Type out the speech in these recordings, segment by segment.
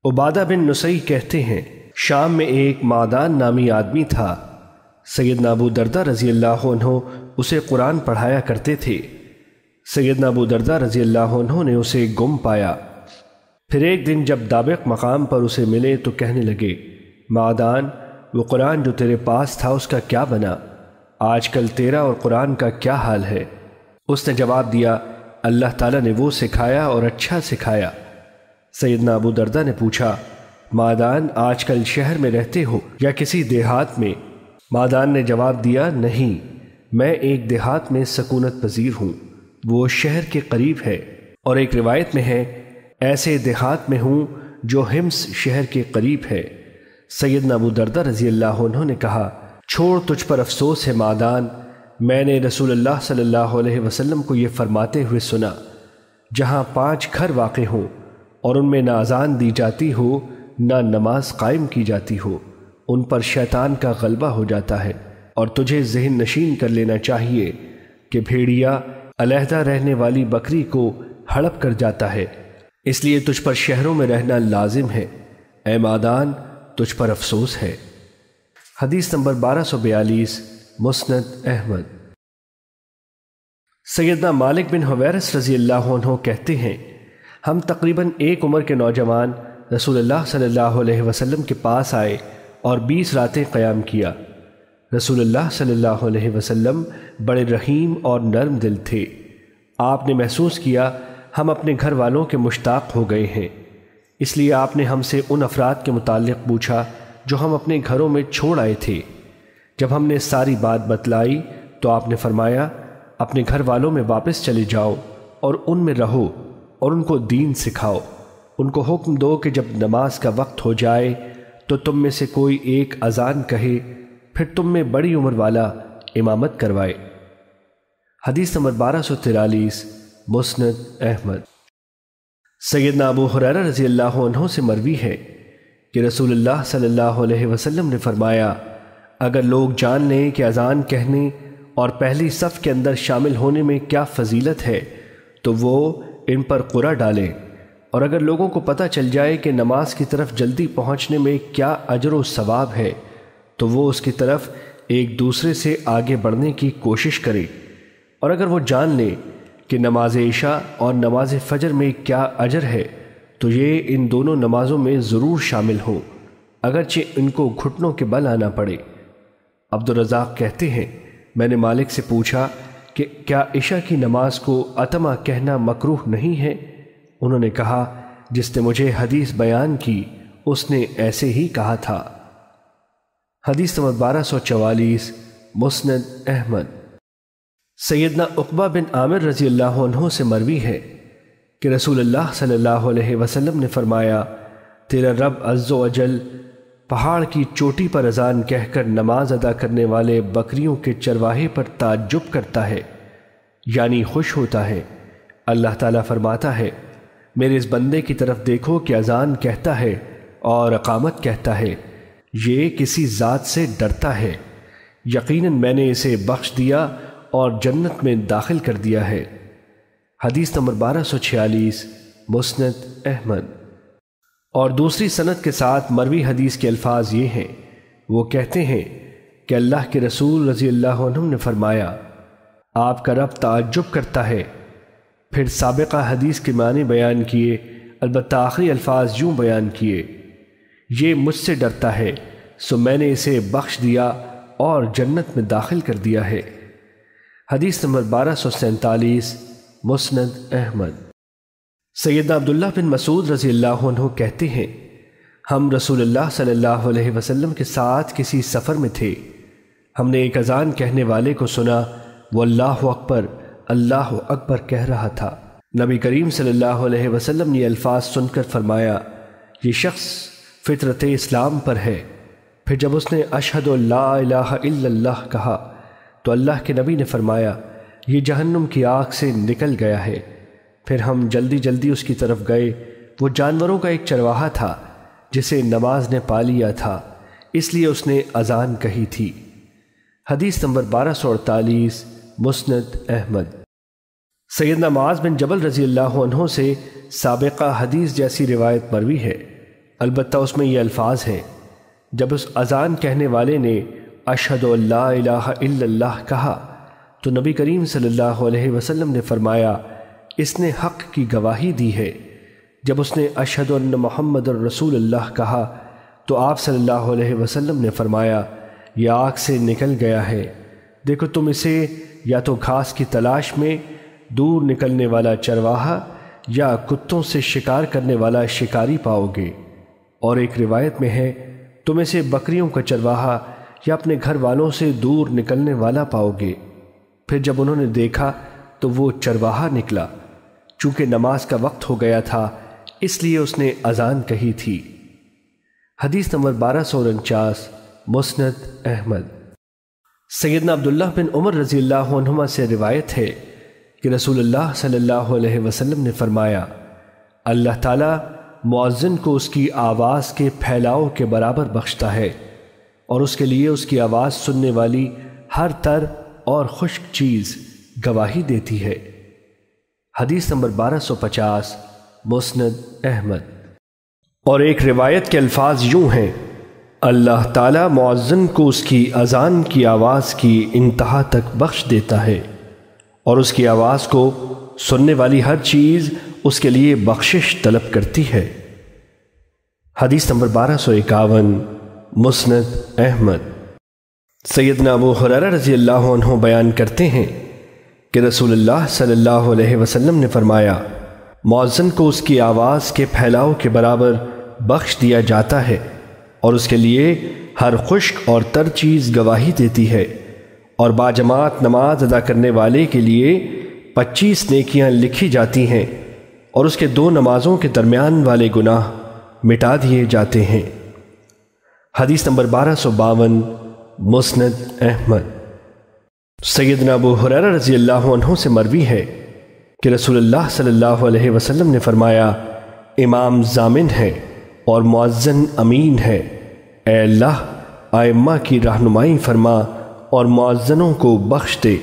عبادہ بن نصی کہتے ہیں شام میں ایک معدان نامی آدمی تھا۔ سیدنا ابو دردہ رضی اللہ عنہ اسے قرآن پڑھایا کرتے تھے۔ سیدنا ابو دردہ رضی اللہ عنہ نے اسے گم پایا۔ پھر ایک دن جب دابق مقام پر اسے ملے تو کہنے لگے، معدان، وہ قرآن جو تیرے پاس تھا اس کا کیا بنا؟ آج کل تیرا اور قرآن کا کیا حال ہے؟ اس نے جواب دیا، اللہ تعالیٰ نے وہ سکھایا اور اچھا سکھایا۔ سیدنا ابو دردہ نے پوچھا، معدان، آج کل شہر میں رہتے ہو یا کسی دیہات میں؟ معدان نے جواب دیا، نہیں، میں ایک دیہات میں سکونت پذیر ہوں، وہ شہر کے قریب ہے۔ اور ایک روایت میں ہے، ایسے دیہات میں ہوں جو حمص شہر کے قریب ہے۔ سیدنا ابو دردہ رضی اللہ عنہ نے کہا، چھوڑ، تجھ پر افسوس ہے معدان، میں نے رسول اللہ صلی اللہ علیہ وسلم کو یہ فرماتے ہوئے سنا، جہاں 5 گھر واقع ہوں اور ان میں نہ اذان دی جاتی ہو نہ نماز قائم کی جاتی ہو، ان پر شیطان کا غلبہ ہو جاتا ہے، اور تجھے ذہن نشین کر لینا چاہیے کہ بھیڑیا علیحدہ رہنے والی بکری کو ہڑپ کر جاتا ہے، اس لیے تجھ پر شہروں میں رہنا لازم ہے۔ اے معدان، تجھ پر افسوس ہے۔ حدیث نمبر 1242، مسند احمد۔ سیدنا مالک بن حویرث رضی اللہ عنہ کہتے ہیں، ہم تقریباً ایک عمر کے نوجوان رسول اللہ صلی اللہ علیہ وسلم کے پاس آئے اور 20 راتیں قیام کیا۔ رسول اللہ صلی اللہ علیہ وسلم بڑے رحیم اور نرم دل تھے۔ آپ نے محسوس کیا ہم اپنے گھر والوں کے مشتاق ہو گئے ہیں، اس لیے آپ نے ہم سے ان افراد کے متعلق پوچھا جو ہم اپنے گھروں میں چھوڑ آئے تھے۔ جب ہم نے ساری بات بتلائی تو آپ نے فرمایا، اپنے گھر والوں میں واپس چلے جاؤ اور ان میں رہو اور ان کو دین سکھاؤ۔ ان کو حکم دو کہ جب نماز کا وقت ہو جائے تو تم میں سے کوئی ایک اذان کہے، پھر تم میں بڑی عمر والا امامت کروائے۔ حدیث نمبر 1243، مسند احمد۔ سیدنا ابو ہریرہ رضی اللہ عنہ سے مروی ہے کہ رسول اللہ صلی اللہ علیہ وسلم نے فرمایا، اگر لوگ جان لیں کہ اذان کہنے اور پہلی صف کے اندر شامل ہونے میں کیا فضیلت ہے تو وہ ان پر قرعہ ڈالیں، اور اگر لوگوں کو پتہ چل جائے کہ نماز کی طرف جلدی پہنچنے میں کیا اجر و ثواب ہے تو وہ اس کی طرف ایک دوسرے سے آگے بڑھنے کی کوشش کرے، اور اگر وہ جان لیں کہ نماز عشاء اور نماز فجر میں کیا اجر ہے تو یہ ان دونوں نمازوں میں ضرور شامل ہوں، اگرچہ ان کو گھٹنوں کے بل آنا پڑے۔ عبدالرزاق کہتے ہیں، میں نے مالک سے پوچھا کہ کیا عشاء کی نماز کو اتمہ کہنا مکروہ نہیں ہے؟ انہوں نے کہا، جس نے مجھے حدیث بیان کی اس نے ایسے ہی کہا تھا۔ حدیث نمبر 1244، مسند احمد۔ سیدنا عقبہ بن عامر رضی اللہ عنہ سے مروی ہے کہ رسول اللہ صلی اللہ علیہ وسلم نے فرمایا، تیرا رب عز و جل پہاڑ کی چوٹی پر اذان کہہ کر نماز ادا کرنے والے بکریوں کے چرواہے پر تعجب کرتا ہے، یعنی خوش ہوتا ہے۔ اللہ تعالیٰ فرماتا ہے، میرے اس بندے کی طرف دیکھو کہ اذان کہتا ہے اور اقامت کہتا ہے، یہ کسی ذات سے ڈرتا ہے، یقیناً میں نے اسے بخش دیا اور جنت میں داخل کر دیا ہے۔ حدیث نمبر 1246، مسند احمد۔ اور دوسری سند کے ساتھ مروی حدیث کے الفاظ یہ ہیں، وہ کہتے ہیں کہ اللہ کے رسول رضی اللہ عنہ نے فرمایا، آپ کا رب تعجب کرتا ہے۔ پھر سابقہ حدیث کے معنی بیان کیے، البتہ آخری الفاظ یوں بیان کیے، یہ مجھ سے ڈرتا ہے سو میں نے اسے بخش دیا اور جنت میں داخل کر دیا ہے۔ حدیث نمبر 1247، مسند احمد۔ سیدنا عبداللہ بن مسعود رضی اللہ عنہ کہتے ہیں، ہم رسول اللہ صلی اللہ علیہ وسلم کے ساتھ کسی سفر میں تھے، ہم نے ایک اذان کہنے والے کو سنا، وہ اللہ اکبر کہہ رہا تھا۔ نبی کریم صلی اللہ علیہ وسلم نے یہ الفاظ سن کر فرمایا، یہ شخص فطرت اسلام پر ہے۔ پھر جب اس نے اشہد لا الہ الا اللہ کہا تو اللہ کے نبی نے فرمایا، یہ جہنم کی آگ سے نکل گیا ہے۔ پھر ہم جلدی جلدی اس کی طرف گئے، وہ جانوروں کا ایک چرواہا تھا جسے نماز نے پا لیا تھا، اس لیے اس نے اذان کہی تھی۔ حدیث نمبر 1248، مسند احمد۔ سیدنا معاذ بن جبل رضی اللہ عنہ سے سابقہ حدیث جیسی روایت مروی ہے البتہ اس میں یہ الفاظ ہیں، جب اس اذان کہنے والے نے اشہد ان لا الہ الا اللہ کہا تو نبی کریم صلی اللہ علیہ وسلم نے فرمایا اس نے حق کی گواہی دی ہے۔ جب اس نے اشہد ان محمد الرسول اللہ کہا تو آپ صلی اللہ علیہ وسلم نے فرمایا یہ آگ سے نکل گیا ہے، دیکھو تم اسے یا تو گھاس کی تلاش میں دور نکلنے والا چرواہا یا کتوں سے شکار کرنے والا شکاری پاؤ گے، اور ایک روایت میں ہے تم اسے بکریوں کا چرواہا یا اپنے گھر والوں سے دور نکلنے والا پاؤ گے۔ پھر جب انہوں نے دیکھا تو وہ چرواہا نکلا، چونکہ نماز کا وقت ہو گیا تھا اس لیے اس نے اذان کہی تھی۔ حدیث نمبر 1249 مسند احمد۔ سیدنا عبداللہ بن عمر رضی اللہ عنہما سے روایت ہے کہ رسول اللہ صلی اللہ علیہ وسلم نے فرمایا اللہ تعالیٰ مؤذن کو اس کی آواز کے پھیلاؤ کے برابر بخشتا ہے، اور اس کے لیے اس کی آواز سننے والی ہر تر اور خشک چیز گواہی دیتی ہے۔ حدیث نمبر 1250 مسند احمد۔ اور ایک روایت کے الفاظ یوں ہیں، اللہ تعالیٰ مؤذن کو اس کی اذان کی آواز کی انتہا تک بخش دیتا ہے، اور اس کی آواز کو سننے والی ہر چیز اس کے لیے بخشش طلب کرتی ہے۔ حدیث نمبر 1251 مسند احمد۔ سیدنا ابو ہریرہ رضی اللہ عنہ بیان کرتے ہیں کہ رسول اللہ صلی اللہ علیہ وسلم نے فرمایا مؤذن کو اس کی آواز کے پھیلاؤ کے برابر بخش دیا جاتا ہے، اور اس کے لیے ہر خشک اور تر چیز گواہی دیتی ہے، اور باجماعت نماز ادا کرنے والے کے لیے 25 نیکیاں لکھی جاتی ہیں، اور اس کے 2 نمازوں کے درمیان والے گناہ مٹا دیے جاتے ہیں۔ حدیث نمبر 1252 مسند احمد۔ سیدنا ابو ہریرہ رضی اللہ عنہ سے مروی ہے کہ رسول اللہ صلی اللہ علیہ وسلم نے فرمایا امام ضامن ہے اور مؤذن امین ہے، اے اللہ ائمہ کی رہنمائی فرما اور مؤذنوں کو بخش دے۔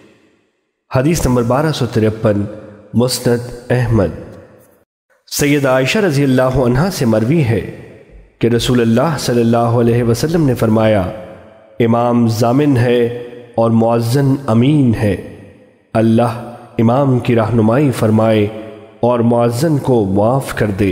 حدیث نمبر 1253 مسند احمد۔ سیدہ عائشہ رضی اللہ عنہا سے مروی ہے کہ رسول اللہ صلی اللہ علیہ وسلم نے فرمایا امام ضامن ہے اور مؤذن امین ہے، اللہ امام کی رہنمائی فرمائے اور مؤذن کو معاف کر دے۔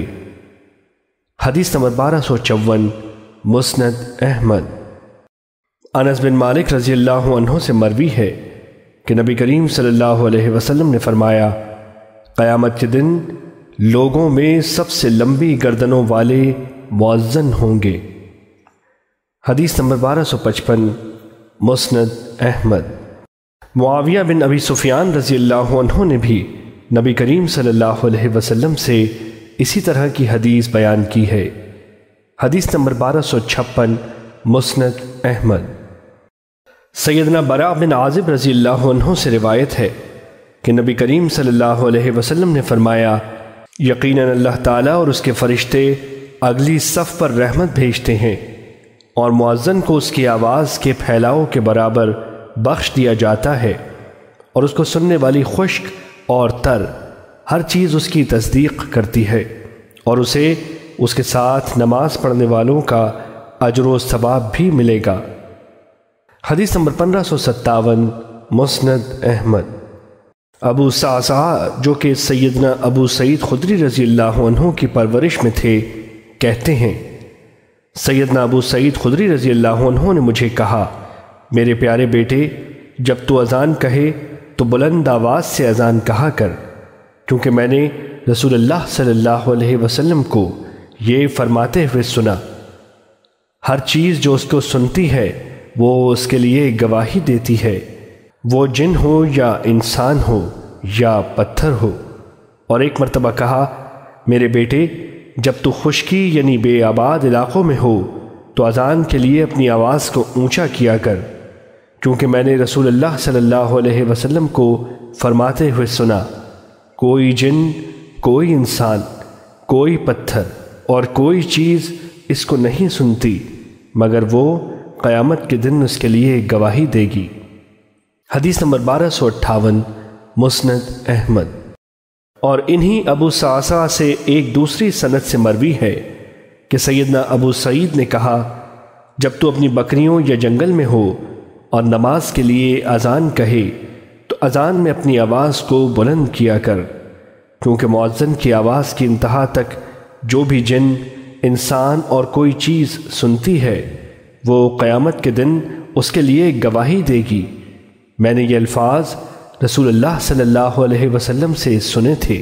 حدیث نمبر 1254 مسند احمد۔ انس بن مالک رضی اللہ عنہ سے مروی ہے کہ نبی کریم صلی اللہ علیہ وسلم نے فرمایا قیامت کے دن لوگوں میں سب سے لمبی گردنوں والے مؤذن ہوں گے۔ حدیث نمبر 1255 مسند احمد۔ معاویہ بن ابی سفیان رضی اللہ عنہ نے بھی نبی کریم صلی اللہ علیہ وسلم سے اسی طرح کی حدیث بیان کی ہے۔ حدیث نمبر 1256 مسند احمد۔ سیدنا براء بن عازب رضی اللہ عنہ سے روایت ہے کہ نبی کریم صلی اللہ علیہ وسلم نے فرمایا یقیناً اللہ تعالیٰ اور اس کے فرشتے اگلی صف پر رحمت بھیجتے ہیں، اور مؤذن کو اس کی آواز کے پھیلاؤ کے برابر بخش دیا جاتا ہے، اور اس کو سننے والی خشک اور تر ہر چیز اس کی تصدیق کرتی ہے، اور اسے اس کے ساتھ نماز پڑھنے والوں کا اجر و ثواب بھی ملے گا۔ حدیث نمبر 1557 مسند احمد۔ ابو صعصعہ جو کہ سیدنا ابو سعید خدری رضی اللہ عنہ کی پرورش میں تھے کہتے ہیں سیدنا ابو سعید خدری رضی اللہ عنہ نے مجھے کہا میرے پیارے بیٹے جب تو اذان کہے تو بلند آواز سے اذان کہا کر، کیونکہ میں نے رسول اللہ صلی اللہ علیہ وسلم کو یہ فرماتے ہوئے سنا ہر چیز جو اس کو سنتی ہے وہ اس کے لیے گواہی دیتی ہے، وہ جن ہو یا انسان ہو یا پتھر ہو۔ اور ایک مرتبہ کہا میرے بیٹے جب تو خشکی یعنی بے آباد علاقوں میں ہو تو اذان کے لیے اپنی آواز کو اونچا کیا کر، کیونکہ میں نے رسول اللہ صلی اللہ علیہ وسلم کو فرماتے ہوئے سنا کوئی جن، کوئی انسان، کوئی پتھر اور کوئی چیز اس کو نہیں سنتی مگر وہ قیامت کے دن اس کے لیے گواہی دے گی۔ حدیث نمبر 1258 مسند احمد۔ اور انہی ابو صعصعہ سے ایک دوسری سند سے مروی ہے کہ سیدنا ابو سعید نے کہا، جب تو اپنی بکریوں یا جنگل میں ہو اور نماز کے لیے اذان کہے تو اذان میں اپنی آواز کو بلند کیا کر، کیونکہ مؤذن کی آواز کی انتہا تک جو بھی جن، انسان اور کوئی چیز سنتی ہے وہ قیامت کے دن اس کے لیے گواہی دے گی۔ میں نے یہ الفاظ رسول اللہ صلی اللہ علیہ وسلم سے سنے تھے۔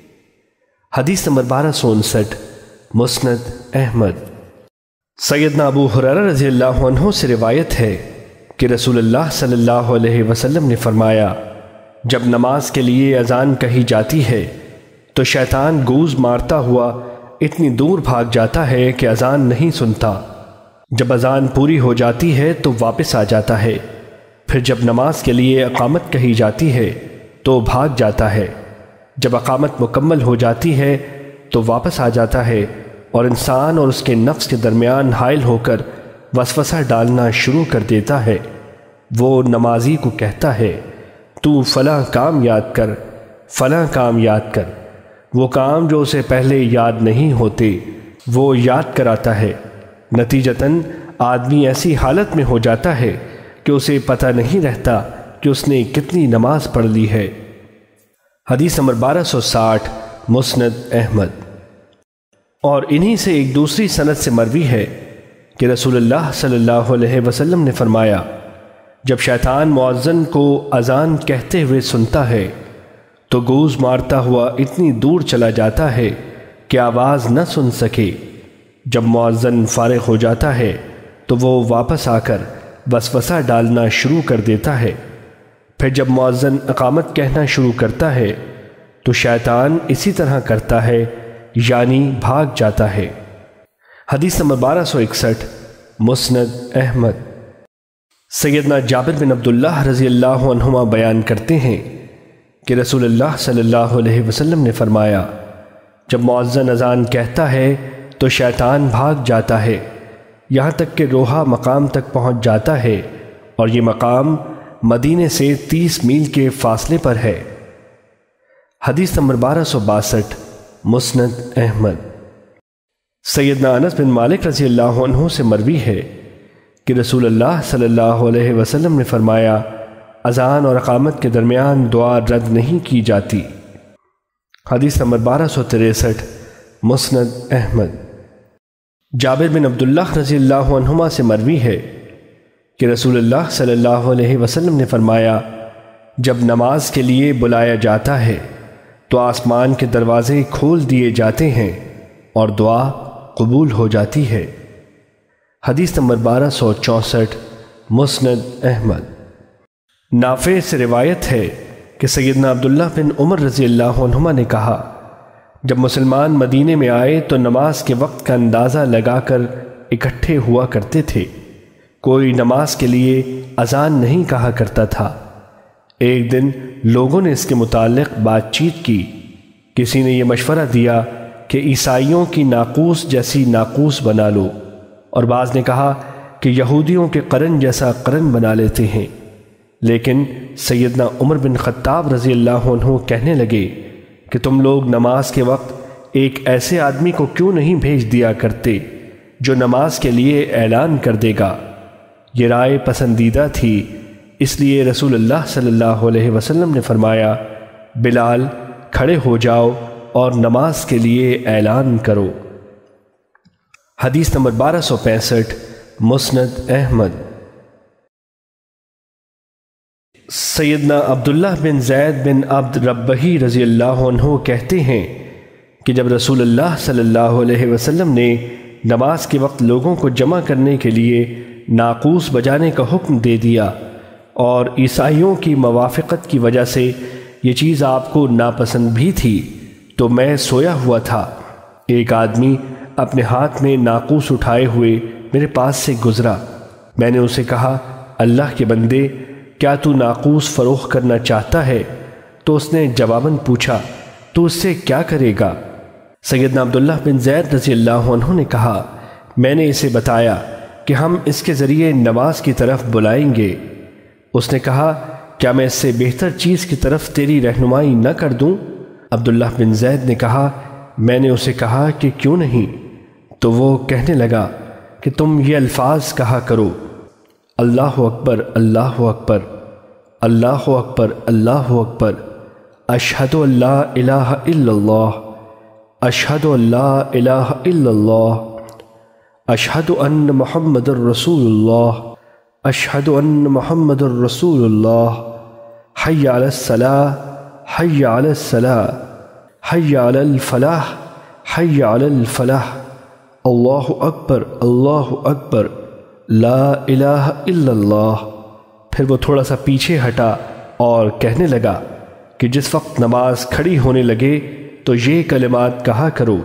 حدیث نمبر 1259، مسند احمد۔ سیدنا ابو ہریرہ رضی اللہ عنہ سے روایت ہے کہ رسول اللہ صلی اللہ علیہ وسلم نے فرمایا، جب نماز کے لیے اذان کہی جاتی ہے تو شیطان گوز مارتا ہوا اتنی دور بھاگ جاتا ہے کہ اذان نہیں سنتا۔ جب اذان پوری ہو جاتی ہے تو واپس آ جاتا ہے، پھر جب نماز کے لیے اقامت کہی جاتی ہے تو بھاگ جاتا ہے، جب اقامت مکمل ہو جاتی ہے تو واپس آ جاتا ہے، اور انسان اور اس کے نفس کے درمیان حائل ہو کر وسوسہ ڈالنا شروع کر دیتا ہے۔ وہ نمازی کو کہتا ہے، تو فلاں کام یاد کر، فلاں کام یاد کر۔ وہ کام جو اسے پہلے یاد نہیں ہوتے وہ یاد کراتا ہے۔ نتیجتاً آدمی ایسی حالت میں ہو جاتا ہے کہ اسے پتہ نہیں رہتا کہ اس نے کتنی نماز پڑھ لی ہے۔ حدیث نمبر 1260، مسند احمد۔ اور انہی سے ایک دوسری سند سے مروی ہے کہ رسول اللہ صلی اللہ علیہ وسلم نے فرمایا، جب شیطان مؤذن کو اذان کہتے ہوئے سنتا ہے تو گوز مارتا ہوا اتنی دور چلا جاتا ہے کہ آواز نہ سن سکے۔ جب مؤذن فارغ ہو جاتا ہے تو وہ واپس آ کر وسوسہ ڈالنا شروع کر دیتا ہے۔ پھر جب مؤذن اقامت کہنا شروع کرتا ہے تو شیطان اسی طرح کرتا ہے، یعنی بھاگ جاتا ہے۔ حدیث نمبر 1261، مسند احمد۔ سیدنا جابر بن عبداللہ رضی اللہ عنہما بیان کرتے ہیں کہ رسول اللہ صلی اللہ علیہ وسلم نے فرمایا، جب مؤذن اذان کہتا ہے تو شیطان بھاگ جاتا ہے، یہاں تک کہ روحا مقام تک پہنچ جاتا ہے، اور یہ مقام مدینے سے 30 میل کے فاصلے پر ہے۔ حدیث نمبر 1262، مسند احمد۔ سیدنا انس بن مالک رضی اللہ عنہ سے مروی ہے کہ رسول اللہ صلی اللہ علیہ وسلم نے فرمایا، اذان اور اقامت کے درمیان دعا رد نہیں کی جاتی۔ حدیث نمبر 1263، مسند احمد۔ جابر بن عبداللہ رضی اللہ عنہما سے مروی ہے کہ رسول اللہ صلی اللہ علیہ وسلم نے فرمایا، جب نماز کے لیے بلایا جاتا ہے تو آسمان کے دروازے کھول دیے جاتے ہیں اور دعا قبول ہو جاتی ہے۔ حدیث نمبر 1264، مسند احمد۔ نافع سے روایت ہے کہ سیدنا عبداللہ بن عمر رضی اللہ عنہما نے کہا، جب مسلمان مدینے میں آئے تو نماز کے وقت کا اندازہ لگا کر اکٹھے ہوا کرتے تھے، کوئی نماز کے لیے اذان نہیں کہا کرتا تھا۔ ایک دن لوگوں نے اس کے متعلق بات چیت کی، کسی نے یہ مشورہ دیا کہ عیسائیوں کی ناقوس جیسی ناقوس بنا لو، اور بعض نے کہا کہ یہودیوں کے قرن جیسا قرن بنا لیتے ہیں۔ لیکن سیدنا عمر بن خطاب رضی اللہ عنہ کہنے لگے کہ تم لوگ نماز کے وقت ایک ایسے آدمی کو کیوں نہیں بھیج دیا کرتے جو نماز کے لیے اعلان کر دے گا؟ یہ رائے پسندیدہ تھی، اس لیے رسول اللہ صلی اللہ علیہ وسلم نے فرمایا، بلال کھڑے ہو جاؤ اور نماز کے لیے اعلان کرو۔ حدیث نمبر 1265، مسند احمد۔ سیدنا عبداللہ بن زید بن عبد ربہی رضی اللہ عنہ کہتے ہیں کہ جب رسول اللہ صلی اللہ علیہ وسلم نے نماز کے وقت لوگوں کو جمع کرنے کے لیے ناقوس بجانے کا حکم دے دیا اور عیسائیوں کی موافقت کی وجہ سے یہ چیز آپ کو ناپسند بھی تھی تو میں سویا ہوا تھا۔ ایک آدمی اپنے ہاتھ میں ناقوس اٹھائے ہوئے میرے پاس سے گزرا۔ میں نے اسے کہا، اللہ کے بندے، کیا تو ناقوس فروخت کرنا چاہتا ہے؟ تو اس نے جواباً پوچھا، تو اس سے کیا کرے گا؟ سیدنا عبداللہ بن زید رضی اللہ عنہ نے کہا، میں نے اسے بتایا کہ ہم اس کے ذریعے نماز کی طرف بلائیں گے۔ اس نے کہا، کیا میں اس سے بہتر چیز کی طرف تیری رہنمائی نہ کر دوں؟ عبداللہ بن زید نے کہا، میں نے اسے کہا کہ کیوں نہیں؟ تو وہ کہنے لگا کہ تم یہ الفاظ کہا کرو: اللہ اکبر، اللہ اکبر، اللہ اکبر، اللہ اکبر، اشہد ان لا الہ الا اللہ، اشہد ان لا الہ الا اللہ، اشہد ان محمد الرسول اللہ، اشہد ان محمد الرسول اللہ، حی علی الصلاۃ، حی علی الصلاۃ، حی علی الفلاح، حی علی الفلاح، اللہ اکبر، اللہ اکبر، لا الہ الا اللہ۔ پھر وہ تھوڑا سا پیچھے ہٹا اور کہنے لگا کہ جس وقت نماز کھڑی ہونے لگے تو یہ کلمات کہا کرو: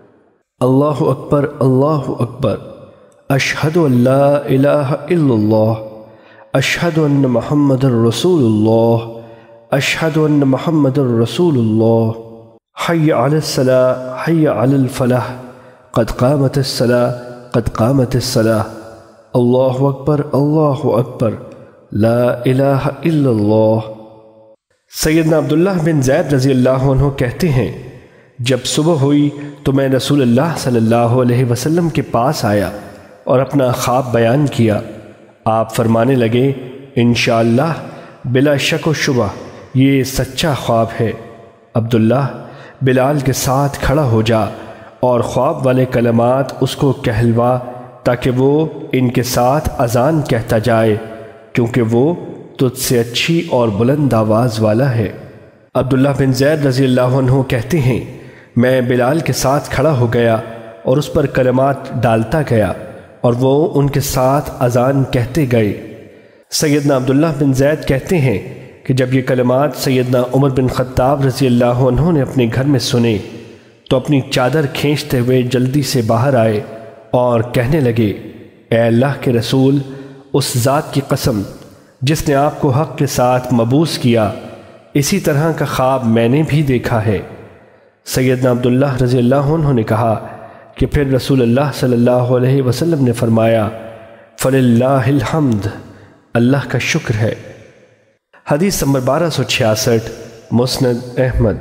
اللہ اکبر، اللہ اکبر، اشہد ان لا الہ الا اللہ، اشہد ان محمد الرسول اللہ، اشہد ان محمد الرسول اللہ، حی علی الصلاۃ، حی علی الفلاح، قد قامت الصلاۃ، قد قامت الصلاۃ، اللہ اکبر، اللہ اکبر، لا الہ الا اللہ۔ سیدنا عبداللہ بن زید رضی اللہ عنہ کہتے ہیں، جب صبح ہوئی تو میں رسول اللہ صلی اللہ علیہ وسلم کے پاس آیا اور اپنا خواب بیان کیا۔ آپ فرمانے لگے: انشاءاللہ بلا شک و شبہ یہ سچا خواب ہے۔ عبداللہ، بلال کے ساتھ کھڑا ہو جا اور خواب والے کلمات اس کو کہلوا تاکہ وہ ان کے ساتھ اذان کہتا جائے، کیونکہ وہ تجھ سے اچھی اور بلند آواز والا ہے۔ عبداللہ بن زید رضی اللہ عنہ کہتے ہیں، میں بلال کے ساتھ کھڑا ہو گیا اور اس پر کلمات ڈالتا گیا اور وہ ان کے ساتھ اذان کہتے گئے۔ سیدنا عبداللہ بن زید کہتے ہیں کہ جب یہ کلمات سیدنا عمر بن خطاب رضی اللہ عنہ نے اپنے گھر میں سنے تو اپنی چادر کھینچتے ہوئے جلدی سے باہر آئے اور کہنے لگے: اے اللہ کے رسول، اس ذات کی قسم جس نے آپ کو حق کے ساتھ مبعوث کیا، اسی طرح کا خواب میں نے بھی دیکھا ہے۔ سیدنا عبداللہ رضی اللہ عنہ نے کہا کہ پھر رسول اللہ صلی اللہ علیہ وسلم نے فرمایا: فللہ الحمد، اللہ کا شکر ہے۔ حدیث نمبر 1266، مسند احمد۔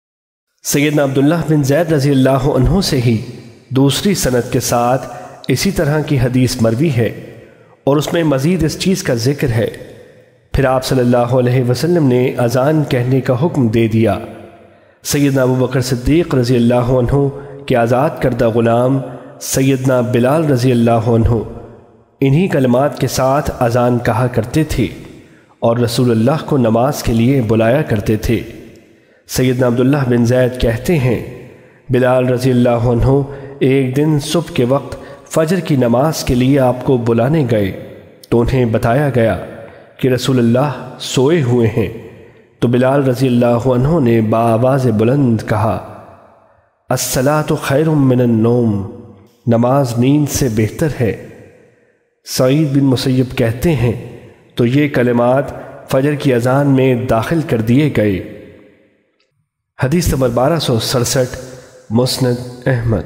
سیدنا عبداللہ بن زید رضی اللہ عنہ سے ہی دوسری سند کے ساتھ اسی طرح کی حدیث مروی ہے اور اس میں مزید اس چیز کا ذکر ہے۔ پھر آپ صلی اللہ علیہ وسلم نے اذان کہنے کا حکم دے دیا۔ سیدنا ابو بکر صدیق رضی اللہ عنہ کے آزاد کردہ غلام سیدنا بلال رضی اللہ عنہ انہی کلمات کے ساتھ اذان کہا کرتے تھے اور رسول اللہ کو نماز کے لیے بلایا کرتے تھے۔ سیدنا عبداللہ بن زید کہتے ہیں، بلال رضی اللہ عنہ ایک دن صبح کے وقت فجر کی نماز کے لیے آپ کو بلانے گئے تو انہیں بتایا گیا کہ رسول اللہ سوئے ہوئے ہیں، تو بلال رضی اللہ عنہ نے بآواز بلند کہا: الصلاۃ خیر من النوم، نماز نیند سے بہتر ہے۔ سعید بن مسیب کہتے ہیں تو یہ کلمات فجر کی اذان میں داخل کر دیے گئے۔ حدیث نمبر 1267، مسند احمد۔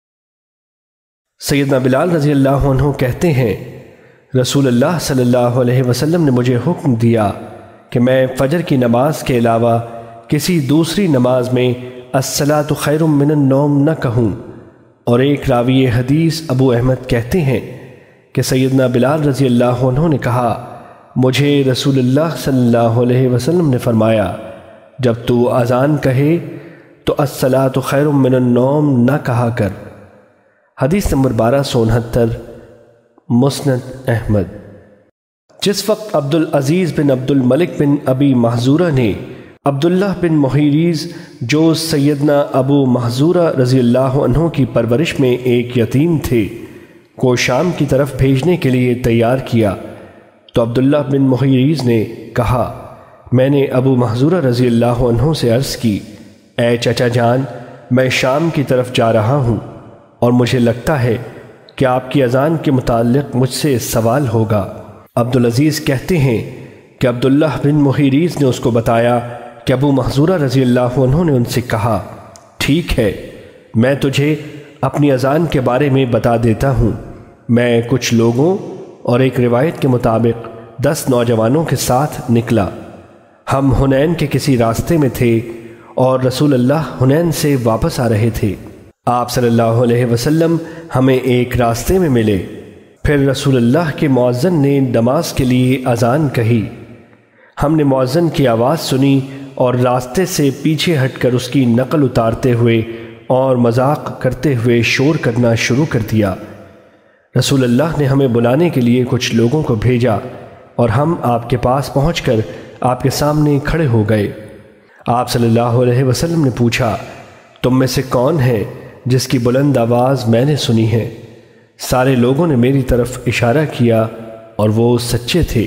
سیدنا بلال رضی اللہ عنہ کہتے ہیں، رسول اللہ صلی اللہ علیہ وسلم نے مجھے حکم دیا کہ میں فجر کی نماز کے علاوہ کسی دوسری نماز میں الصلاۃ خیر من النوم نہ کہوں۔ اور ایک راوی حدیث ابو احمد کہتے ہیں کہ سیدنا بلال رضی اللہ عنہ نے کہا، مجھے رسول اللہ صلی اللہ علیہ وسلم نے فرمایا، جب تو اذان کہے تو الصلاۃ خیر من النوم نہ کہا کر۔ حدیث نمبر 1269، مسند احمد۔ جس وقت عبدالعزیز بن عبد الملک بن ابی محذورہ نے عبداللہ بن محیریز جو سیدنا ابو محذورہ رضی اللہ عنہ کی پرورش میں ایک یتیم تھے کو شام کی طرف بھیجنے کے لیے تیار کیا، تو عبداللہ بن محیریز نے کہا، میں نے ابو محذورہ رضی اللہ عنہ سے عرض کی، اے چچا جان، میں شام کی طرف جا رہا ہوں اور مجھے لگتا ہے کہ آپ کی اذان کے متعلق مجھ سے سوال ہوگا۔ عبدالعزیز کہتے ہیں کہ عبداللہ بن محیریز نے اس کو بتایا کہ ابو محذورہ رضی اللہ عنہ نے ان سے کہا، ٹھیک ہے، میں تجھے اپنی اذان کے بارے میں بتا دیتا ہوں۔ میں کچھ لوگوں اور ایک روایت کے مطابق 10 نوجوانوں کے ساتھ نکلا۔ ہم حنین کے کسی راستے میں تھے اور رسول اللہ حنین سے واپس آ رہے تھے۔ آپ صلی اللہ علیہ وسلم ہمیں ایک راستے میں ملے، پھر رسول اللہ کے مؤذن نے نماز کے لیے اذان کہی۔ ہم نے مؤذن کی آواز سنی اور راستے سے پیچھے ہٹ کر اس کی نقل اتارتے ہوئے اور مذاق کرتے ہوئے شور کرنا شروع کر دیا۔ رسول اللہ نے ہمیں بلانے کے لیے کچھ لوگوں کو بھیجا اور ہم آپ کے پاس پہنچ کر آپ کے سامنے کھڑے ہو گئے۔ آپ صلی اللہ علیہ وسلم نے پوچھا، تم میں سے کون ہے جس کی بلند آواز میں نے سنی ہے؟ سارے لوگوں نے میری طرف اشارہ کیا اور وہ سچے تھے۔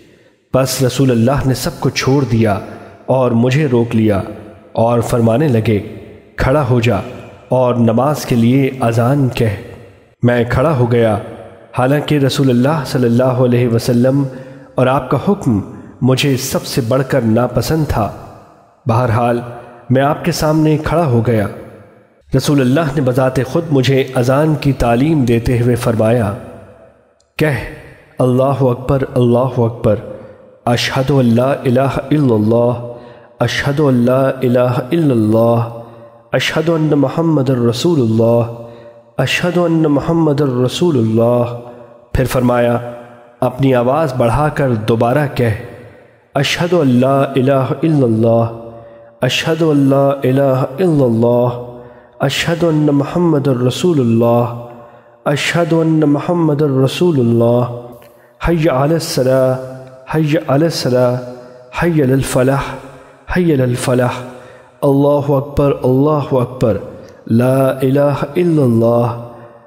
بس رسول اللہ نے سب کو چھوڑ دیا اور مجھے روک لیا اور فرمانے لگے، کھڑا ہو جا اور نماز کے لیے اذان کہہ۔ میں کھڑا ہو گیا، حالانکہ رسول اللہ صلی اللہ علیہ وسلم اور آپ کا حکم مجھے سب سے بڑھ کر ناپسند تھا۔ بہرحال میں آپ کے سامنے کھڑا ہو گیا۔ رسول اللہ نے بذات خود مجھے اذان کی تعلیم دیتے ہوئے فرمایا، کہہ اللہ اکبر اللہ اکبر، اشہد ان لا الہ الا اللہ، اشہد ان لا الہ الا اللہ، اشہد ان محمد الرسول اللہ، اشہد ان محمد الرسول اللہ۔ پھر فرمایا، اپنی آواز بڑھا کر دوبارہ کہہ، اشہد ان لا الہ الا اللہ، اشہد ان لا الہ الا اللہ، اشہد ان محمد الرسول اللہ، اشہد ان محمد الرسول اللہ، حی علی الصلاۃ، حی علی الصلاۃ، حی علی الفلاح، حی علی الفلاح، اللہ اکبر اللہ اکبر، لا الہ الا اللہ۔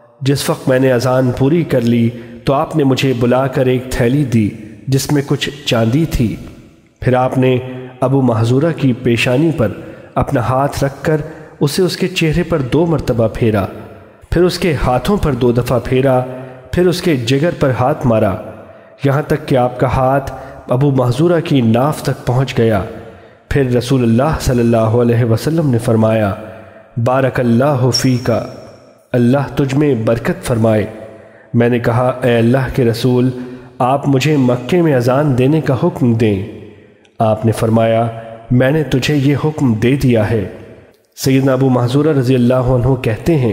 جس وقت میں نے اذان پوری کر لی تو آپ نے مجھے بلا کر ایک تھیلی دی جس میں کچھ چاندی تھی۔ پھر آپ نے ابو محذورہ کی پیشانی پر اپنا ہاتھ رکھ کر اسے اس کے چہرے پر 2 مرتبہ پھیرا، پھر اس کے ہاتھوں پر 2 دفعہ پھیرا، پھر اس کے جگر پر ہاتھ مارا، یہاں تک کہ آپ کا ہاتھ ابو محذورہ کی ناف تک پہنچ گیا۔ پھر رسول اللہ صلی اللہ علیہ وسلم نے فرمایا، بارک اللہ فیکا، اللہ تجھ میں برکت فرمائے۔ میں نے کہا، اے اللہ کے رسول، آپ مجھے مکے میں اذان دینے کا حکم دیں۔ آپ نے فرمایا، میں نے تجھے یہ حکم دے دیا ہے۔ سیدنا ابو محذورہ رضی اللہ عنہ کہتے ہیں،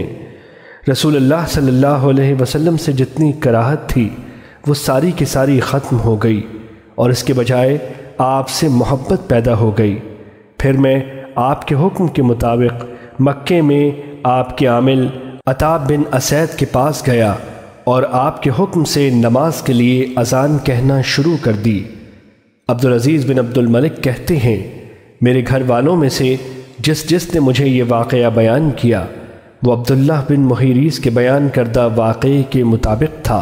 رسول اللہ صلی اللہ علیہ وسلم سے جتنی کراہت تھی وہ ساری کی ساری ختم ہو گئی اور اس کے بجائے آپ سے محبت پیدا ہو گئی۔ پھر میں آپ کے حکم کے مطابق مکے میں آپ کے عامل عتاب بن اسید کے پاس گیا اور آپ کے حکم سے نماز کے لیے اذان کہنا شروع کر دی۔ عبدالعزیز بن عبد الملک کہتے ہیں، میرے گھر والوں میں سے جس نے مجھے یہ واقعہ بیان کیا وہ عبداللہ بن محیریز کے بیان کردہ واقعے کے مطابق تھا۔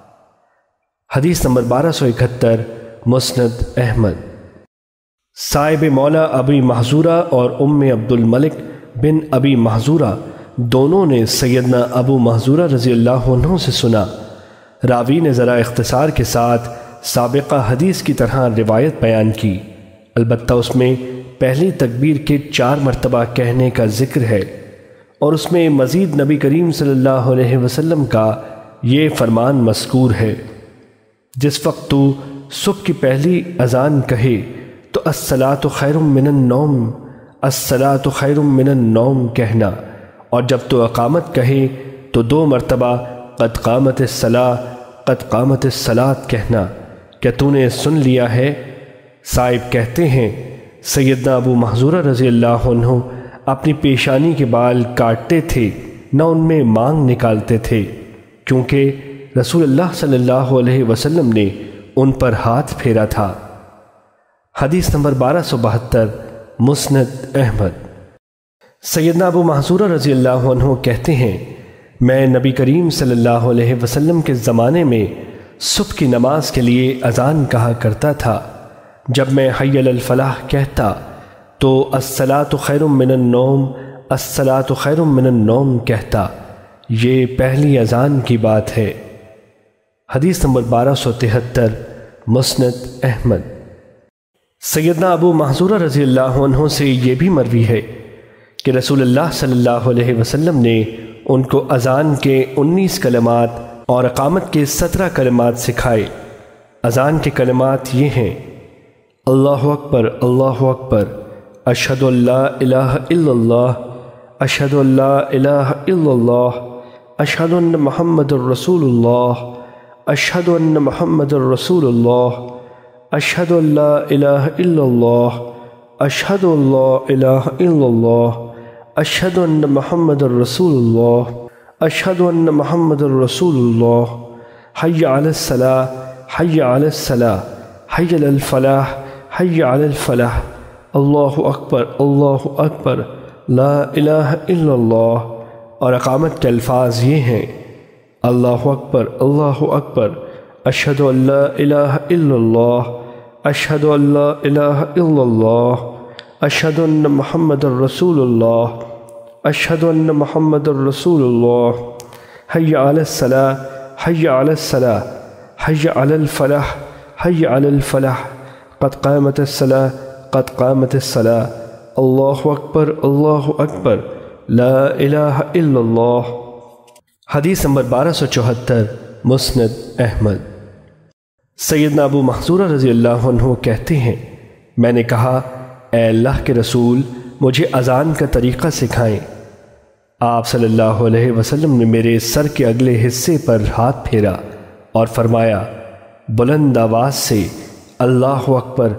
حدیث نمبر 1271، مسند احمد۔ صاحب مولا ابی محذورہ اور ام عبد الملک بن ابی محذورہ دونوں نے سیدنا ابو محذورہ رضی اللہ عنہ سے سنا۔ راوی نے ذرا اختصار کے ساتھ سابقہ حدیث کی طرح روایت بیان کی، البتہ اس میں پہلی تکبیر کے 4 مرتبہ کہنے کا ذکر ہے اور اس میں مزید نبی کریم صلی اللہ علیہ وسلم کا یہ فرمان مذکور ہے، جس وقت تو صبح کی پہلی اذان کہے تو الصلاۃ خیر من النوم، الصلاۃ خیر من النوم کہنا، اور جب تو اقامت کہے تو 2 مرتبہ قد قامت الصلاۃ، قد قامت الصلاۃ کہنا۔ کیا تو نے سن لیا ہے؟ صاحب کہتے ہیں، سیدنا ابو محذورہ رضی اللہ عنہ اپنی پیشانی کے بال کاٹتے تھے، نہ ان میں مانگ نکالتے تھے، کیونکہ رسول اللہ صلی اللہ علیہ وسلم نے ان پر ہاتھ پھیرا تھا۔ حدیث نمبر 1272، مسند احمد۔ سیدنا ابو محذورہ رضی اللہ عنہ کہتے ہیں، میں نبی کریم صلی اللہ علیہ وسلم کے زمانے میں صبح کی نماز کے لیے اذان کہا کرتا تھا۔ جب میں حی علی الفلاح کہتا تو الصلاۃ خیر من النوم، الصلاۃ خیر من النوم کہتا۔ یہ پہلی اذان کی بات ہے۔ حدیث نمبر 1273، مسند احمد۔ سیدنا ابو محذورہ رضی اللہ عنہ سے یہ بھی مروی ہے کہ رسول اللہ صلی اللہ علیہ وسلم نے ان کو اذان کے 19 کلمات اور اقامت کے 17 کلمات سکھائے۔ اذان کے کلمات یہ ہیں، اللہ اکبر اللہ اکبر، اشہد ان لا الہ الا اللہ، अशहदु अल्ला इलाहा इल्लल्लाह, अशहदु अन्न मुहम्मदुर रसूलुल्लाह, अशहदु अन्न मुहम्मदुर रसूलुल्लाह, अशहदु अल्ला इलाहा इल्लल्लाह, अशहदु अल्ला इलाहा इल्लल्लाह, अशहदु अन्न मुहम्मदुर रसूलुल्लाह, अशहदु अन्न मुहम्मदुर रसूलुल्लाह, हय्या अलस सलाह, हय्या अलस सलाह, हय्या अलल फलाह, हय्या अलल फलाह, अल्लाहु अकबर, ला इलाहा इल्लल्लाह। और अक़ामत के अल्फाज ये हैं, अल्लाहु अकबर, अशहदु अल्ला इलाहा इल्लल्लाह, अशहदु अल्ला इलाहा इल्लल्लाह, अशहदु अन्न मुहम्मदुर रसूलुल्लाह, अशहदु अन्न मुहम्मदुर रसूलुल्लाह, हय्या अलस सलाह, हय्या अलस सलाह, हय्या अलल फलाह, हय्या अलल फलाह, क़द क़ामतिस सलाह, क़द क़ामतिस सलाह, अल्लाहु अकबर, ला इलाहा इल्लल्लाह। हदीस नंबर 1274, मुस्नद अहमद। सैयदना अबू महज़ूरा रज़ी अल्लाह अन्हु कहते हैं, मैंने कहा, ए अल्लाह के रसूल, मुझे अज़ान का तरीक़ा सिखाएं। आप सल्लल्लाहु अलैहि वसल्लम ने मेरे सर के अगले हिस्से पर हाथ फेरा और फरमाया, बुलंद आवाज़ से अल्लाहु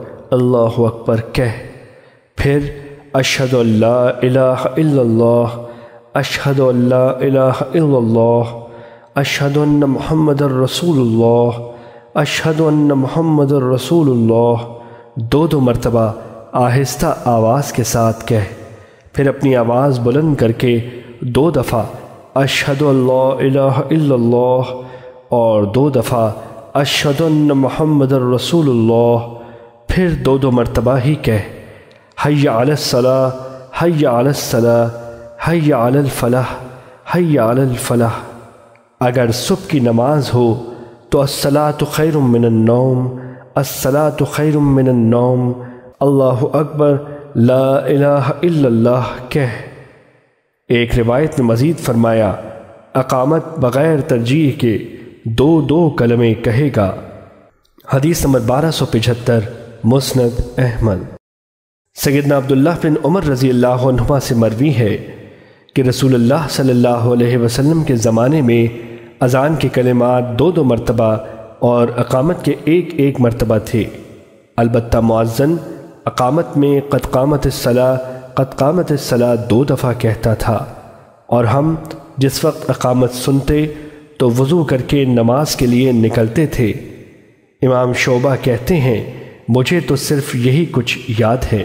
अकबर कह। फिर अशहदु अल्ला इलाहा इल्लल्लाह, अशहदु अल्ला इलाहा इल्लल्लाह, अशहदु अन्न मुहम्मदुर रसूलुल्लाह, अशहदु अन्न मुहम्मदुर रसूलुल्लाह दो मरतबा आहिस्ता आवाज़ के साथ कह। फिर अपनी आवाज़ बुलंद करके 2 दफ़ा अशहदु अल्ला इलाहा इल्लल्लाह और 2 दफ़ा अशहदु अन्न मुहम्मदुर रसूलुल्लाह फिर 2 मरतबा ही कह। हय्या अलस सलाह, हय्या अलस सलाह, हय्या अलल फलाह, हय्या अलल फलाह। अगर सुबह की नमाज हो तो अस्सलातु खैरुम मिनन नौम, अस्सलातु खैरुम मिनन नौम, अल्लाहु अकबर, ला इलाहा इल्लल्लाह कह। एक रिवायत में मज़ीद फरमाया, अक़ामत बग़ैर तरजीह के 2 कलमे कहेगा। हदीस नंबर 1275, मुस्नद अहमद। सैयदना अब्दुल्लाह बिन उमर रज़ी अल्लाह अन्हुमा से मरवी है कि रसूलुल्लाह सल्लल्लाहु अलैहि वसल्लम के ज़माने में अज़ान के कलिमात 2 मरतबा और अक़ामत के 1 मरतबा थे। अलबत्ता मुअज़्ज़िन अक़ामत में क़द क़ामतिस सलाह 2 दफ़ा कहता था, और हम जिस वक्त अक़ामत सुनते तो वज़ू करके नमाज के लिए निकलते थे। इमाम शोबा कहते हैं, मुझे तो सिर्फ यही कुछ याद है।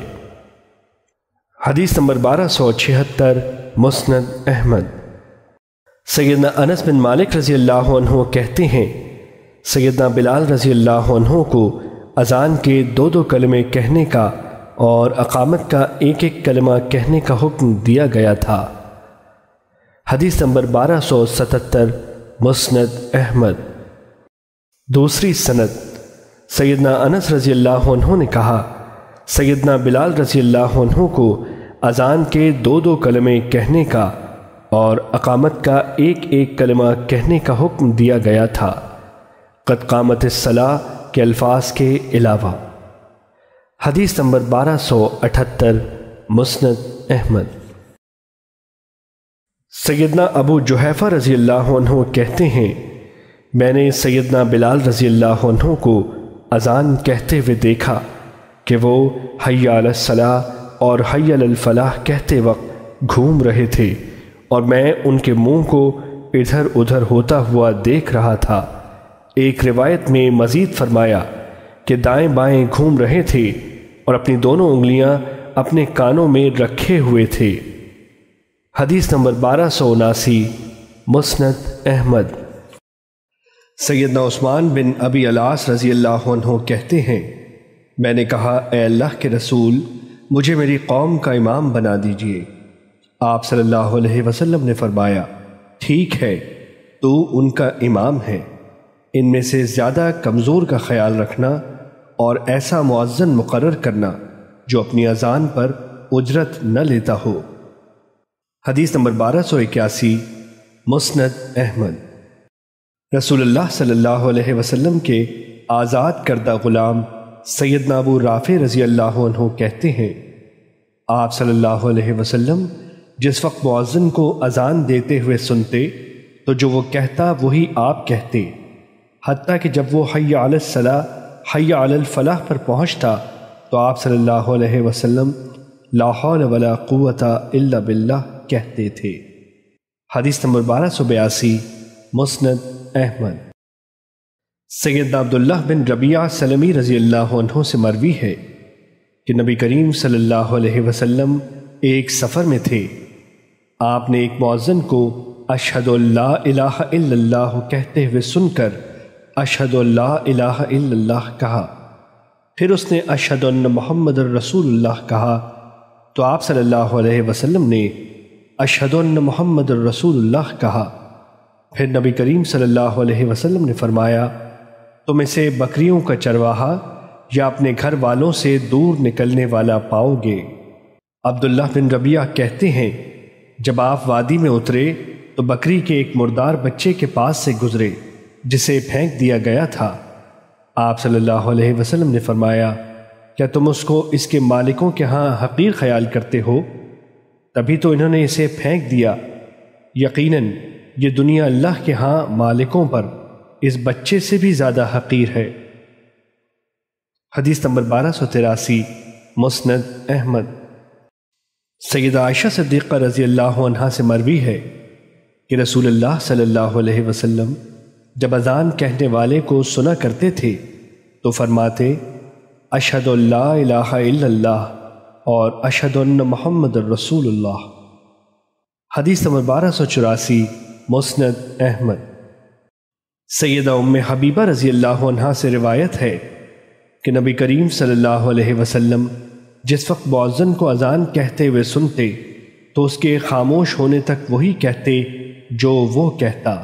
हदीस नंबर 1276, मुस्नद अहमद। सैयदना अनस बिन मालिक रज़ी अल्लाह अन्हु कहते हैं, सैयदना बिलाल रज़ी अल्लाह अन्हु को अज़ान के 2 कलमे कहने का और अक़ामत का 1 कलमा कहने का हुक्म दिया गया था। हदीस नंबर 1277, मुस्नद अहमद। दूसरी सनद। सैयदना अनस रज़ी अल्लाह अन्हु ने कहा, सैयदना बिलाल रज़ी अल्लाह अन्हु को अज़ान के 2 कलमे कहने का और अक़ामत का 1 कलमा कहने का हुक्म दिया गया था, क़द क़ामतिस सलाह के अल्फाज के अलावा। हदीस नंबर 1278, मुस्नद अहमद। सैयदना अबू जुहैफ़ा रज़ी अल्लाह अन्हु कहते हैं, मैंने सैयदना बिलाल रज़ी अल्लाह अन्हु को अज़ान कहते हुए देखा कि वो हय्या अलस सलाह और हय्या अलल फलाह कहते वक्त घूम रहे थे, और मैं उनके मुंह को इधर उधर होता हुआ देख रहा था। एक रिवायत में मज़ीद फरमाया कि दाएं बाएं घूम रहे थे और अपनी दोनों उंगलियां अपने कानों में रखे हुए थे। हदीस नंबर 1279, मुस्नद अहमद। सैयदना उस्मान बिन अबी अलास रज़ी अल्लाह अन्हु कहते हैं, मैंने कहा, ए अल्लाह के रसूल, मुझे मेरी कौम का इमाम बना दीजिए। आप सल्लल्लाहु अलैहि वसल्लम ने फरमाया, ठीक है, तू उनका इमाम है। इनमें से ज़्यादा कमज़ोर का ख्याल रखना और ऐसा मुअज़्ज़िन मुक़र्रर करना जो अपनी अज़ान पर उजरत न लेता हो। हदीस नंबर 1281, मुस्नद अहमद। रसूलुल्लाह सल्लल्लाहु अलैहि वसल्लम के आज़ाद करदा ग़ुलाम सैयदना अबू राफ़े रज़ी अल्लाह अन्हु कहते हैं, आप सल्लल्लाहु अलैहि वसल्लम جس وقت مؤذن کو اذان دیتے ہوئے سنتے تو جو وہ کہتا وہی آپ کہتے، حتیٰ کہ جب وہ حی علی الصلاۃ حی علی الفلاح پر پہنچتا تو آپ صلی اللہ علیہ وسلم لا حول ولا قوت الا باللہ کہتے تھے۔ حدیث نمبر 1282 مسند احمد۔ سیدنا عبداللہ بن ربیعہ سلمی رضی اللہ عنہ سے مروی ہے کہ نبی کریم صلی اللہ علیہ وسلم ایک سفر میں تھے۔ آپ نے ایک مؤذن کو اشہد ان لا الہ الا اللہ کہتے ہوئے سن کر اشہد ان لا الہ الا اللہ کہا، پھر اس نے اشہد ان محمد رسول اللہ کہا تو آپ صلی اللہ علیہ وسلم نے اشہد ان محمد رسول اللہ کہا۔ پھر نبی کریم صلی اللہ علیہ وسلم نے فرمایا، تم اسے بکریوں کا چرواہا یا اپنے گھر والوں سے دور نکلنے والا پاؤ گے۔ عبداللہ بن ربیعہ کہتے ہیں، جب آپ وادی میں اترے تو بکری کے ایک مردار بچے کے پاس سے گزرے جسے پھینک دیا گیا تھا۔ آپ صلی اللہ علیہ وسلم نے فرمایا، کیا تم اس کو اس کے مالکوں کے ہاں حقیر خیال کرتے ہو؟ تبھی تو انہوں نے اسے پھینک دیا، یقیناً یہ دنیا اللہ کے ہاں مالکوں پر اس بچے سے بھی زیادہ حقیر ہے۔ حدیث نمبر 1283 مسند احمد۔ سیدہ عائشہ صدیقہ رضی اللہ عنہا سے مروی ہے کہ رسول اللہ صلی اللہ علیہ وسلم جب اذان کہنے والے کو سنا کرتے تھے تو فرماتے، اشہد ان لا الہ الا اللہ اور اشہد ان محمد رسول اللہ۔ حدیث نمبر 1284 مسند احمد۔ سیدہ ام حبیبہ رضی اللہ عنہا سے روایت ہے کہ نبی کریم صلی اللہ علیہ وسلم جس وقت مؤذن کو اذان کہتے ہوئے سنتے تو اس کے خاموش ہونے تک وہی کہتے جو وہ کہتا۔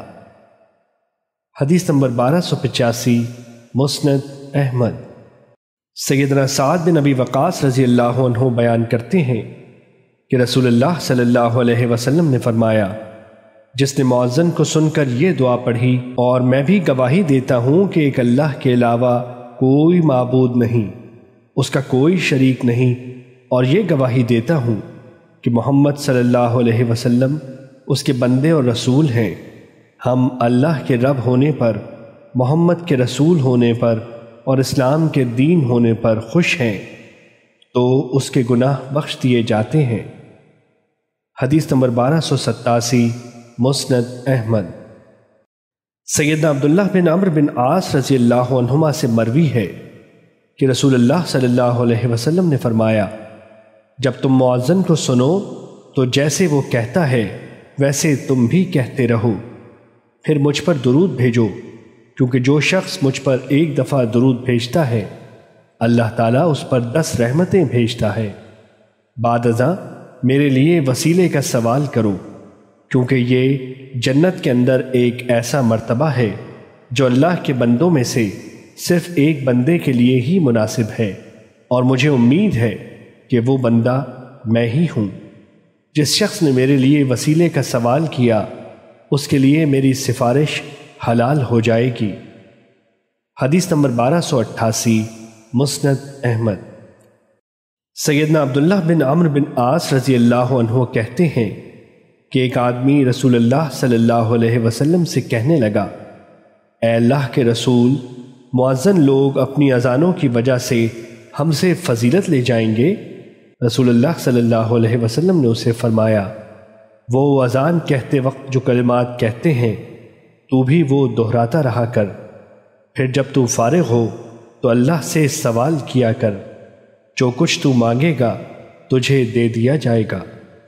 حدیث نمبر 1285 مسند احمد۔ سیدنا سعد بن ابی وقاص رضی اللہ عنہ بیان کرتے ہیں کہ رسول اللہ صلی اللہ علیہ وسلم نے فرمایا، جس نے مؤذن کو سن کر یہ دعا پڑھی اور میں بھی گواہی دیتا ہوں کہ ایک اللہ کے علاوہ کوئی معبود نہیں، اس کا کوئی شریک نہیں، اور یہ گواہی دیتا ہوں کہ محمد صلی اللہ علیہ وسلم اس کے بندے اور رسول ہیں، ہم اللہ کے رب ہونے پر، محمد کے رسول ہونے پر اور اسلام کے دین ہونے پر خوش ہیں تو اس کے گناہ بخش دیے جاتے ہیں۔ حدیث نمبر 1287 مسند احمد۔ سیدنا عبداللہ بن عمرو بن عاص رضی اللہ عنہما سے مروی ہے کہ رسول اللہ صلی اللہ علیہ وسلم نے فرمایا، جب تم مؤذن کو سنو تو جیسے وہ کہتا ہے ویسے تم بھی کہتے رہو، پھر مجھ پر درود بھیجو، کیونکہ جو شخص مجھ پر ایک دفعہ درود بھیجتا ہے اللہ تعالیٰ اس پر 10 رحمتیں بھیجتا ہے۔ بعد ازاں میرے لیے وسیلے کا سوال کرو، کیونکہ یہ جنت کے اندر ایک ایسا مرتبہ ہے جو اللہ کے بندوں میں سے صرف ایک بندے کے لیے ہی مناسب ہے، اور مجھے امید ہے کہ وہ بندہ میں ہی ہوں۔ جس شخص نے میرے لیے وسیلے کا سوال کیا اس کے لیے میری سفارش حلال ہو جائے گی۔ حدیث نمبر 1288 مسند احمد۔ سیدنا عبداللہ بن عمرو بن عاص رضی اللہ عنہ کہتے ہیں کہ ایک آدمی رسول اللہ صلی اللہ علیہ وسلم سے کہنے لگا، اے اللہ کے رسول، مؤذن لوگ اپنی اذانوں کی وجہ سے ہم سے فضیلت لے جائیں گے؟ رسول اللہ صلی اللہ علیہ وسلم نے اسے فرمایا، وہ اذان کہتے وقت جو کلمات کہتے ہیں تو بھی وہ دہراتا رہا کر، پھر جب تو فارغ ہو تو اللہ سے سوال کیا کر، جو کچھ تو مانگے گا تجھے دے دیا جائے گا۔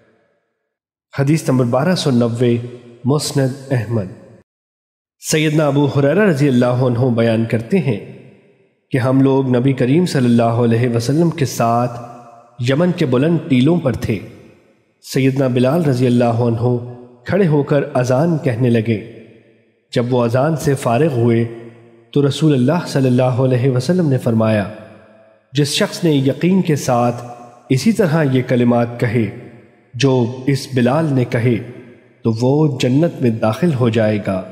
حدیث نمبر 1290 مسند احمد۔ سیدنا ابو ہریرہ رضی اللہ عنہ بیان کرتے ہیں کہ ہم لوگ نبی کریم صلی اللہ علیہ وسلم کے ساتھ یمن کے بلند ٹیلوں پر تھے۔ سیدنا بلال رضی اللہ عنہ کھڑے ہو کر اذان کہنے لگے۔ جب وہ اذان سے فارغ ہوئے تو رسول اللہ صلی اللہ علیہ وسلم نے فرمایا، جس شخص نے یقین کے ساتھ اسی طرح یہ کلمات کہے جو اس بلال نے کہے تو وہ جنت میں داخل ہو جائے گا۔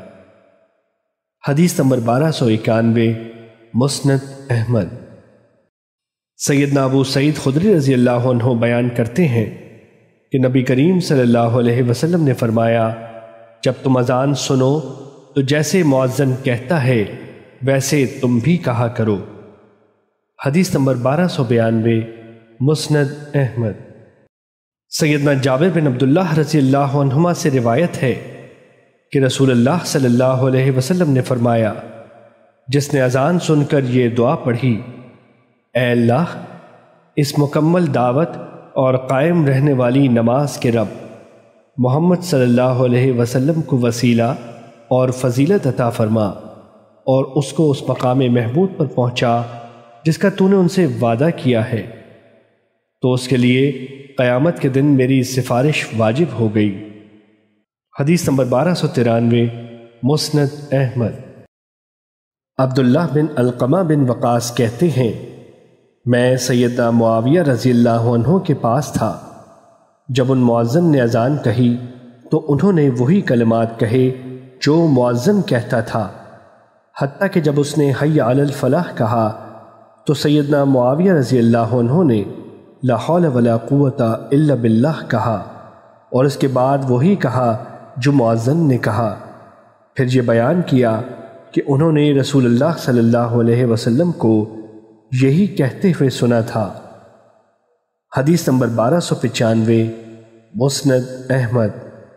حدیث نمبر 1291 مسند احمد۔ سیدنا ابو سعید خدری رضی اللہ عنہ بیان کرتے ہیں کہ نبی کریم صلی اللہ علیہ وسلم نے فرمایا، جب تم اذان سنو تو جیسے مؤذن کہتا ہے ویسے تم بھی کہا کرو۔ حدیث نمبر 1292، مسند احمد۔ سیدنا جابر بن عبداللہ رضی اللہ عنہما سے روایت ہے کہ رسول اللہ صلی اللہ علیہ وسلم نے فرمایا، جس نے اذان سن کر یہ دعا پڑھی، اے اللہ، اس مکمل دعوت اور قائم رہنے والی نماز کے رب، محمد صلی اللہ علیہ وسلم کو وسیلہ اور فضیلت عطا فرما اور اس کو اس مقام محمود پر پہنچا جس کا تو نے ان سے وعدہ کیا ہے، تو اس کے لیے قیامت کے دن میری سفارش واجب ہو گئی۔ حدیث نمبر 1293، مسند احمد۔ عبداللہ بن علقمہ بن وقاص کہتے ہیں، میں سیدنا معاویہ رضی اللہ عنہ کے پاس تھا، جب ان مؤذن نے اذان کہی تو انہوں نے وہی کلمات کہے جو مؤذن کہتا تھا، حتیٰ کہ جب اس نے حی علی الفلاح کہا تو سیدنا معاویہ رضی اللہ عنہ نے لا حول ولا قوت الا باللہ کہا، اور اس کے بعد وہی کہا جو مؤذن نے کہا۔ پھر یہ بیان کیا کہ انہوں نے رسول اللہ صلی اللہ علیہ وسلم کو یہی کہتے ہوئے سنا تھا۔ حدیث نمبر 1295، مسند احمد۔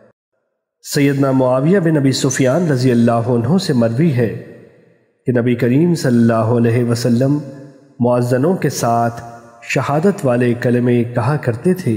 سیدنا معاویہ بن ابی سفیان رضی اللہ عنہ سے مروی ہے کہ نبی کریم صلی اللہ علیہ وسلم مؤذنوں کے ساتھ شہادت والے کلمے کہا کرتے تھے۔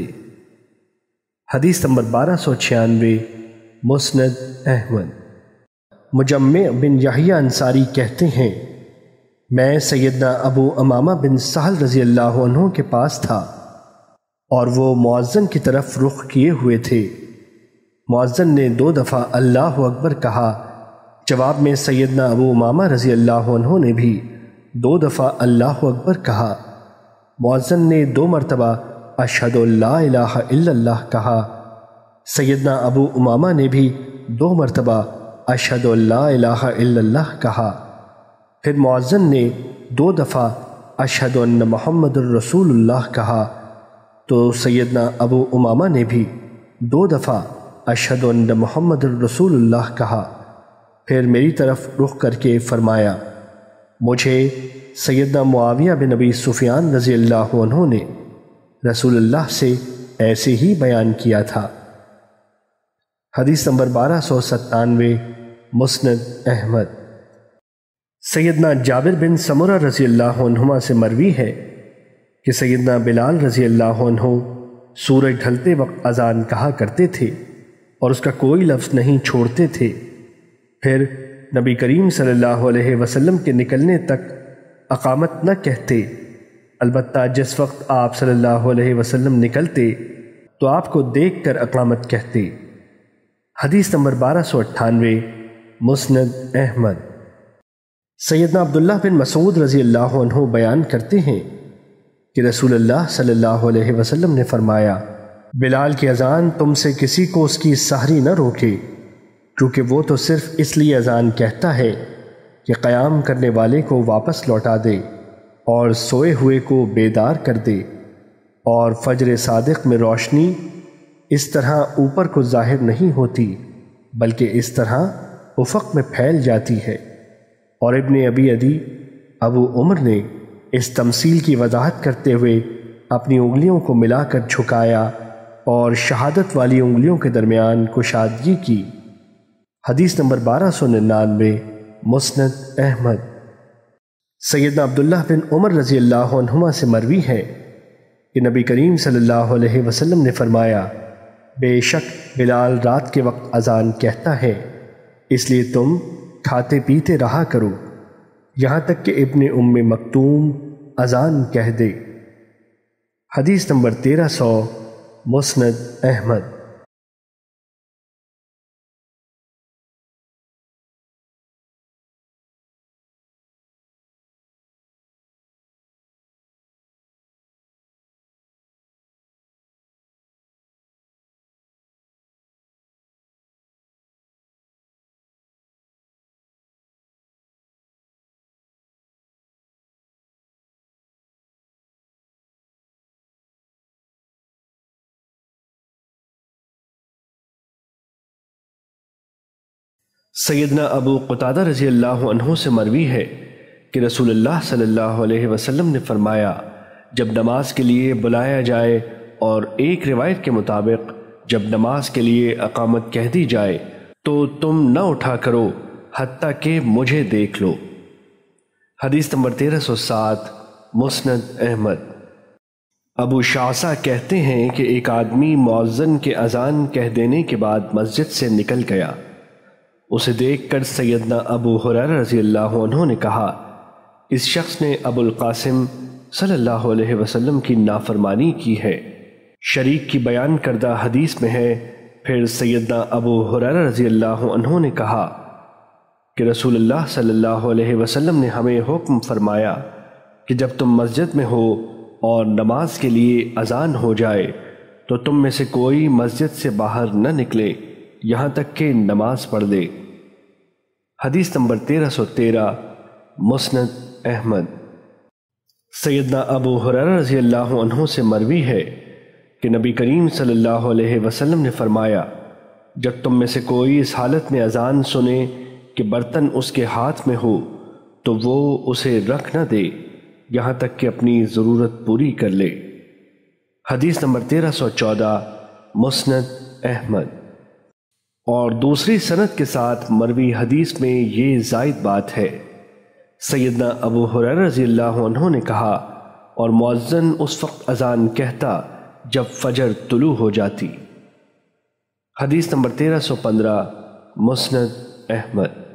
حدیث نمبر 1296، مسند احمد۔ مجمع بن یحییٰ انصاری کہتے ہیں، میں سیدنا ابو امامہ بن سہل رضی اللہ عنہ کے پاس تھا اور وہ مؤذن کی طرف رخ کیے ہوئے تھے۔ مؤذن نے 2 دفعہ اللہ اکبر کہا، جواب میں سیدنا ابو امامہ رضی اللہ عنہ نے بھی 2 دفعہ اللہ اکبر کہا۔ مؤذن نے 2 مرتبہ اشہد ان لا الہ الا اللہ کہا۔ سیدنا ابو امامہ نے بھی 2 مرتبہ اشہد ان لا الہ الا اللہ کہا۔ پھر مؤذن نے 2 دفعہ اشہد ان محمد الرسول اللہ کہا تو سیدنا ابو امامہ نے بھی 2 دفعہ اشہد ان محمد الرسول اللہ کہا۔ پھر میری طرف رخ کر کے فرمایا، مجھے سیدنا معاویہ بن ابی سفیان رضی اللہ عنہ نے رسول اللہ سے ایسے ہی بیان کیا تھا۔ حدیث نمبر 1297، مسند احمد۔ سیدنا جابر بن سمرہ رضی اللہ عنہما سے مروی ہے کہ سیدنا بلال رضی اللہ عنہ سورج ڈھلتے وقت اذان کہا کرتے تھے اور اس کا کوئی لفظ نہیں چھوڑتے تھے۔ پھر نبی کریم صلی اللہ علیہ وسلم کے نکلنے تک اقامت نہ کہتے، البتہ جس وقت آپ صلی اللہ علیہ وسلم نکلتے تو آپ کو دیکھ کر اقامت کہتے۔ حدیث نمبر 1298، مسند احمد۔ سیدنا عبداللہ بن مسعود رضی اللہ عنہ بیان کرتے ہیں کہ رسول اللہ صلی اللہ علیہ وسلم نے فرمایا، بلال کی اذان تم سے کسی کو اس کی سحری نہ روکے، کیونکہ وہ تو صرف اس لیے اذان کہتا ہے کہ قیام کرنے والے کو واپس لوٹا دے اور سوئے ہوئے کو بیدار کر دے، اور فجر صادق میں روشنی اس طرح اوپر کو ظاہر نہیں ہوتی بلکہ اس طرح افق میں پھیل جاتی ہے۔ اور ابن ابی عدی ابو عمر نے اس تمثیل کی وضاحت کرتے ہوئے اپنی انگلیوں کو ملا کر جھکایا اور شہادت والی انگلیوں کے درمیان کشادگی کی۔ حدیث نمبر 1299، مسند احمد۔ سیدنا عبداللہ بن عمر رضی اللہ عنہما سے مروی ہے کہ نبی کریم صلی اللہ علیہ وسلم نے فرمایا، بے شک بلال رات کے وقت اذان کہتا ہے، اس لیے تم کھاتے پیتے رہا کرو یہاں تک کہ ابن ام مکتوم اذان کہہ دے۔ حدیث نمبر 1300، مسند احمد۔ سیدنا ابو قتادہ رضی اللہ عنہ سے مروی ہے کہ رسول اللہ صلی اللہ علیہ وسلم نے فرمایا، جب نماز کے لیے بلایا جائے، اور ایک روایت کے مطابق جب نماز کے لیے اقامت کہہ دی جائے تو تم نہ اٹھا کرو حتیٰ کہ مجھے دیکھ لو۔ حدیث نمبر 1307، مسند احمد۔ ابو شعثہ کہتے ہیں کہ ایک آدمی مؤذن کے اذان کہہ دینے کے بعد مسجد سے نکل گیا۔ اسے دیکھ کر سیدنا ابو ہریرہ رضی اللہ عنہ نے کہا، اس شخص نے ابو القاسم صلی اللہ علیہ وسلم کی نافرمانی کی ہے۔ شریک کی بیان کردہ حدیث میں ہے، پھر سیدنا ابو ہریرہ رضی اللہ عنہ نے کہا کہ رسول اللہ صلی اللہ علیہ وسلم نے ہمیں حکم فرمایا کہ جب تم مسجد میں ہو اور نماز کے لیے اذان ہو جائے تو تم میں سے کوئی مسجد سے باہر نہ نکلے یہاں تک کہ نماز پڑھ دے۔ حدیث نمبر 1313، مسند احمد۔ سیدنا ابو ہریرہ رضی اللہ عنہ سے مروی ہے کہ نبی کریم صلی اللہ علیہ وسلم نے فرمایا، جب تم میں سے کوئی اس حالت میں اذان سنے کہ برتن اس کے ہاتھ میں ہو تو وہ اسے رکھ نہ دے یہاں تک کہ اپنی ضرورت پوری کر لے۔ حدیث نمبر 1314، مسند احمد۔ اور دوسری سند کے ساتھ مروی حدیث میں یہ زائد بات ہے، سیدنا ابو ہریرہ رضی اللہ عنہ نے کہا، اور مؤذن اس وقت اذان کہتا جب فجر طلوع ہو جاتی۔ حدیث نمبر 1315، مسند احمد۔